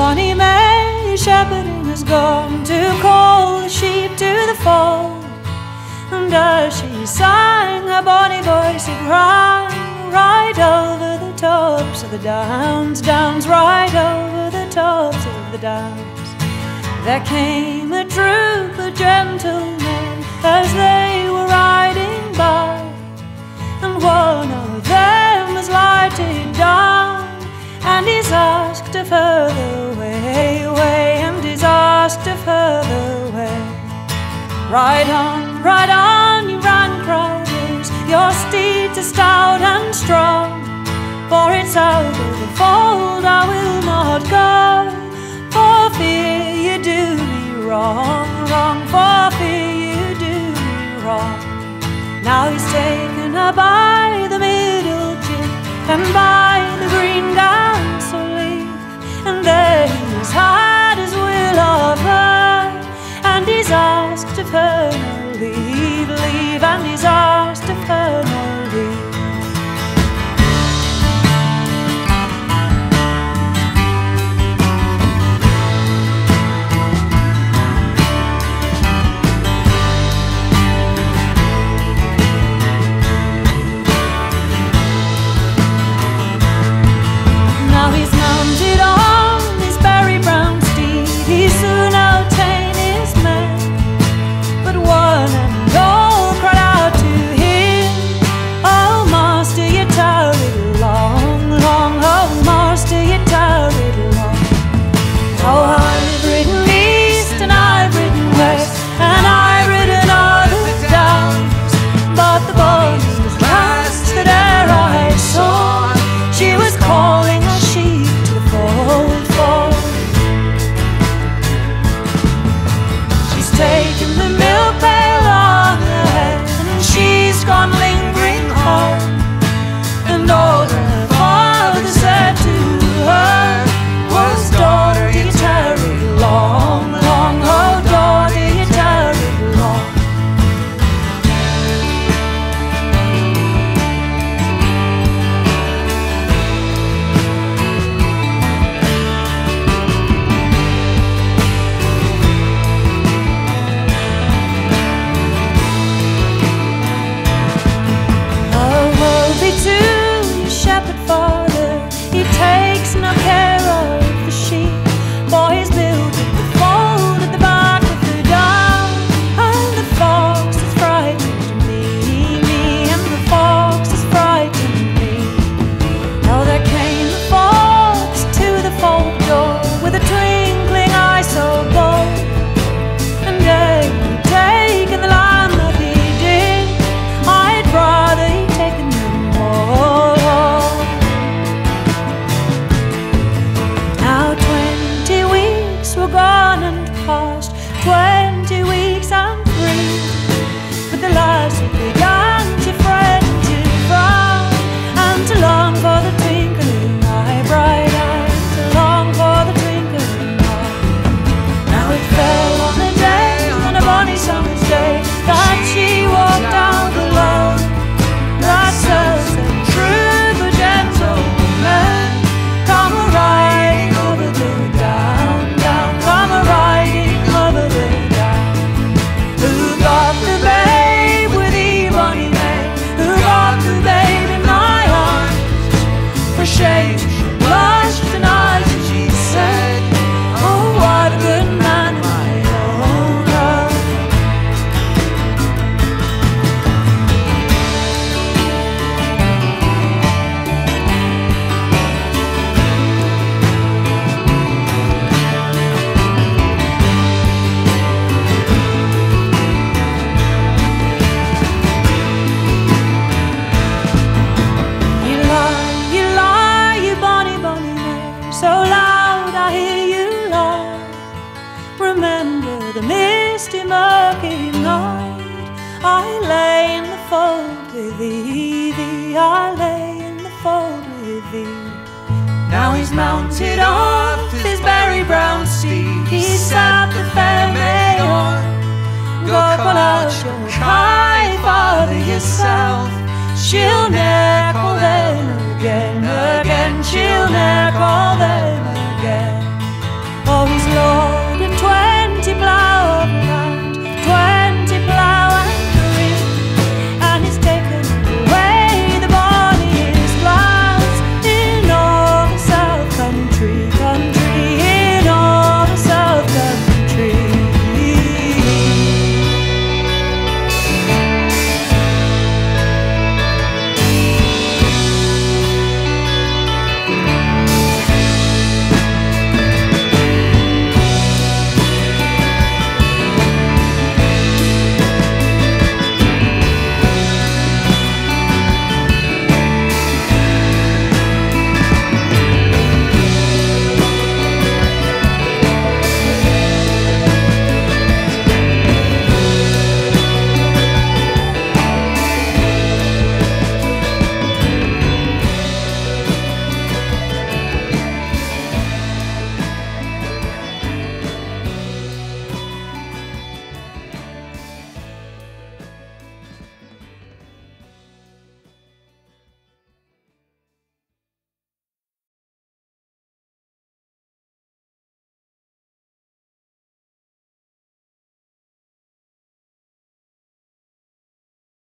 Bonny May shepherding has gone to call the sheep to the fold, and as she sang her bonny voice it rang right over the tops of the downs, downs, right over the tops of the downs. There came a troop of gentlemen as they were riding by, and one of them was lighted down, and he's asked a further way, and he's asked a further way. Ride on, you ran cryers, your steeds are stout and strong, for it's out of the fold I will not go, for fear you do me wrong, for fear you do me wrong. Now he's taken her by the middle chin and by the green downsel leaf, and there he's had his will of her, and he's asked of her no leave, and he's asked of her no leave. Now he's mounted on his berry brown steed, he soon obtain his men, but one and all cried out to him, oh master, you tarried long, long, oh master, you tarried long. Oh, I've ridden east and I've ridden west, and I've ridden all the downs, but the bonny's last that e'er I saw, she was calling her sheep to the fold, fold. She's taken the milk pail on her head, and she's gone lingering home, and all her father said to her was, daughter, you tarry long, long, oh daughter, you tarry long. Oh, woe be to your shepherd father, he takes no care of the sheep, for he's built the fold at the back of the down, and the fox has frightened me, and the fox has frightened me. Now there came the fox to the fold door with a twinkling eye so bold, and ere he'd taken the lamb that he did, I'd rather he'd taken them all. Now 20 weeks were gone and past, 20 weeks and 3, but the lass had began to fret and to frown, and to long for the twinkling eye, bright eye, to long for the twinkling eye. Now it fell on a day, on a bonny summer's day, that she walked down the road, that says a troop of gentlemen come a-riding over the down, down, come a-riding over the down. Who got the babe with thee, Bonny May? Who got the babe in my arms? For shame she blushed and eyes, and she said, oh, what a good man my own love. You lie, you bonny, bonny May, so loud I hear you lie. Remember the misty, murky night, I lay in the fold with thee, I lay in the fold with thee. Now he's mounted off his berry brown steed, he sat the fair May on. Go call out your high father yourself, she'll ne'er call them